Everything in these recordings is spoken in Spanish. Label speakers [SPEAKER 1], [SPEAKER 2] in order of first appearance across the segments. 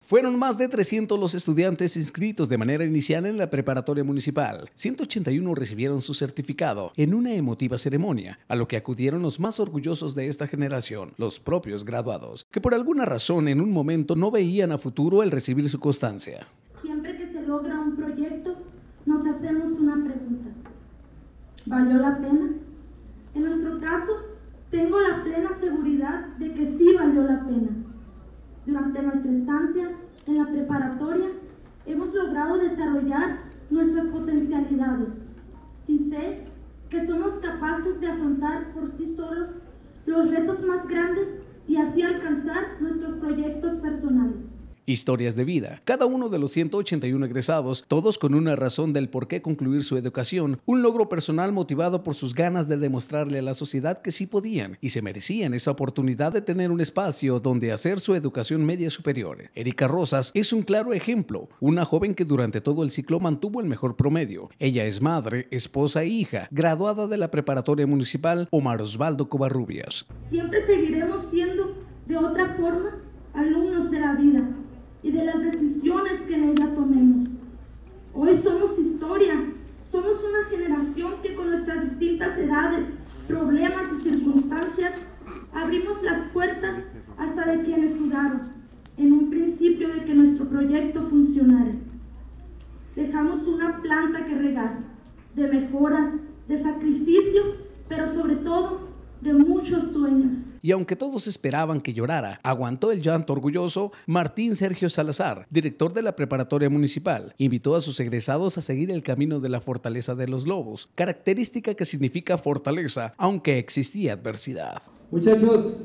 [SPEAKER 1] Fueron más de 300 los estudiantes inscritos de manera inicial en la preparatoria municipal. 181 recibieron su certificado en una emotiva ceremonia, a lo que acudieron los más orgullosos de esta generación, los propios graduados, que por alguna razón en un momento no veían a futuro el recibir su constancia.
[SPEAKER 2] Siempre que se logra un proyecto, nos hacemos una pregunta. ¿Valió la pena? En nuestro caso, tengo la plena seguridad de que sí valió la pena. Durante nuestra estancia en la preparatoria, hemos logrado desarrollar nuestras potencialidades y sé que somos capaces de afrontar por sí solos los retos más grandes y así alcanzar nuestros proyectos personales.
[SPEAKER 1] Historias de vida. Cada uno de los 181 egresados, todos con una razón del por qué concluir su educación, un logro personal motivado por sus ganas de demostrarle a la sociedad que sí podían y se merecían esa oportunidad de tener un espacio donde hacer su educación media superior. Erika Rosas es un claro ejemplo, una joven que durante todo el ciclo mantuvo el mejor promedio. Ella es madre, esposa e hija, graduada de la preparatoria municipal Omar Osvaldo Covarrubias.
[SPEAKER 2] Siempre seguiremos siendo, de otra forma, alumnos de la vida y de las decisiones que en ella tomemos. Hoy somos historia, somos una generación que con nuestras distintas edades, problemas y circunstancias abrimos las puertas hasta de quienes dudaron en un principio de que nuestro proyecto funcionara. Dejamos una planta que regar, de mejoras, de sacrificios, pero sobre todo de muchos sueños.
[SPEAKER 1] Y aunque todos esperaban que llorara, aguantó el llanto orgulloso. Martín Sergio Salazar, director de la preparatoria municipal, invitó a sus egresados a seguir el camino de la fortaleza de los lobos, característica que significa fortaleza, aunque existía adversidad.
[SPEAKER 3] Muchachos,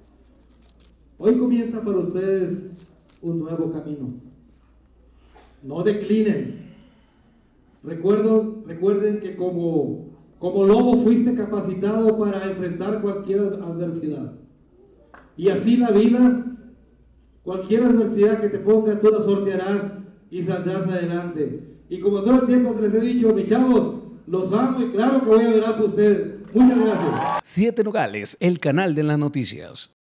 [SPEAKER 3] hoy comienza para ustedes un nuevo camino. No declinen. Recuerden que como lobo fuiste capacitado para enfrentar cualquier adversidad. Y así la vida, cualquier adversidad que te ponga, tú la sortearás y saldrás adelante. Y como todo el tiempo se les he dicho, mis chavos, los amo y claro que voy a velar por ustedes. Muchas gracias.
[SPEAKER 1] 7 Nogales, el canal de las noticias.